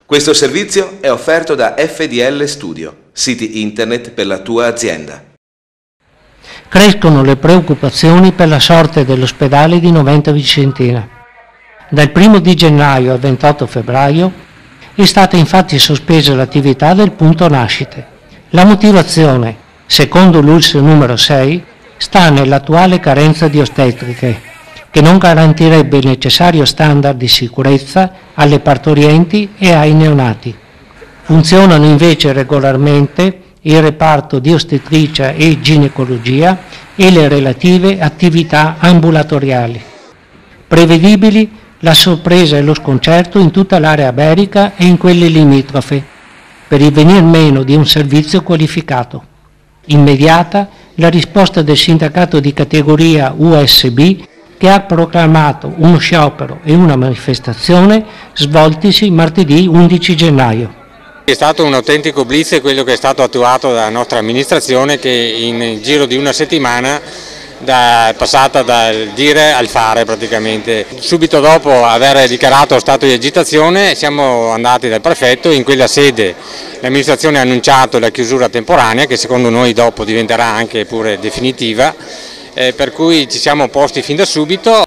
Questo servizio è offerto da FDL Studio, siti internet per la tua azienda. Crescono le preoccupazioni per la sorte dell'ospedale di Noventa Vicentina. Dal 1 di gennaio al 28 febbraio è stata infatti sospesa l'attività del punto nascite. La motivazione, secondo l'ULSS numero 6, sta nell'attuale carenza di ostetriche, che non garantirebbe il necessario standard di sicurezza alle partorienti e ai neonati. Funzionano invece regolarmente il reparto di ostetricia e ginecologia e le relative attività ambulatoriali. Prevedibili la sorpresa e lo sconcerto in tutta l'area iberica e in quelle limitrofe, per il venir meno di un servizio qualificato. Immediata la risposta del sindacato di categoria USB, che ha proclamato uno sciopero e una manifestazione svoltisi martedì 11 gennaio. È stato un autentico blitz quello che è stato attuato dalla nostra amministrazione, che in giro di una settimana è passata dal dire al fare praticamente. Subito dopo aver dichiarato stato di agitazione siamo andati dal prefetto. In quella sede l'amministrazione ha annunciato la chiusura temporanea, che secondo noi dopo diventerà anche pure definitiva, per cui ci siamo posti fin da subito.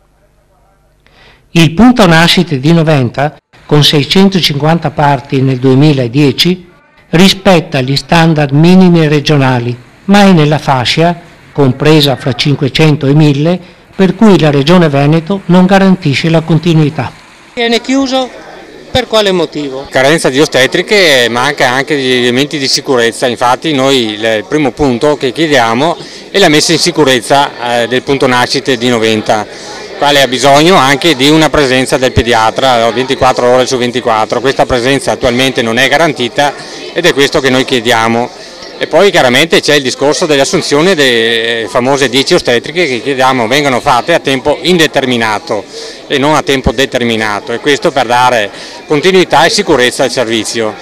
Il punto nascite di Noventa, con 650 parti nel 2010, rispetta gli standard minimi regionali, ma è nella fascia, compresa fra 500 e 1000, per cui la Regione Veneto non garantisce la continuità. Viene chiuso per quale motivo? Carenza di ostetriche, manca anche di elementi di sicurezza. Infatti noi il primo punto che chiediamo è la messa in sicurezza del punto nascite di Noventa, quale ha bisogno anche di una presenza del pediatra 24 ore su 24. Questa presenza attualmente non è garantita ed è questo che noi chiediamo. E poi chiaramente c'è il discorso dell'assunzione delle famose 10 ostetriche che chiediamo vengano fatte a tempo indeterminato e non a tempo determinato, e questo per dare continuità e sicurezza al servizio.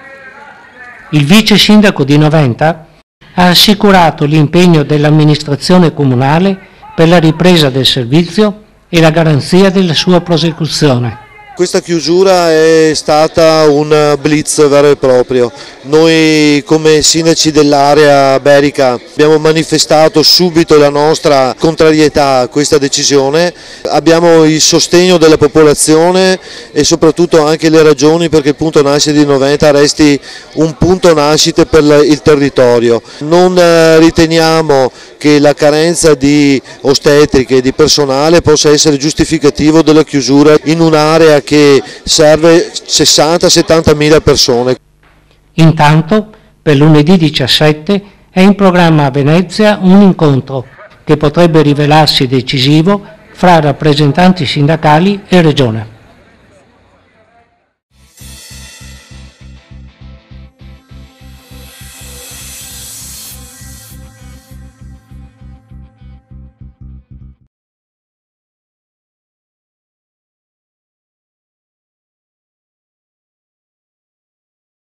Il vice sindaco di Noventa ha assicurato l'impegno dell'amministrazione comunale per la ripresa del servizio e la garanzia della sua prosecuzione. Questa chiusura è stata un blitz vero e proprio. Noi come sindaci dell'area iberica abbiamo manifestato subito la nostra contrarietà a questa decisione, abbiamo il sostegno della popolazione e soprattutto anche le ragioni perché il punto nascite di Noventa resti un punto nascite per il territorio. Non riteniamo che la carenza di ostetriche e di personale possa essere giustificativo della chiusura in un'area che serve 60-70 mila persone. Intanto, per lunedì 17 è in programma a Venezia un incontro che potrebbe rivelarsi decisivo fra rappresentanti sindacali e Regione.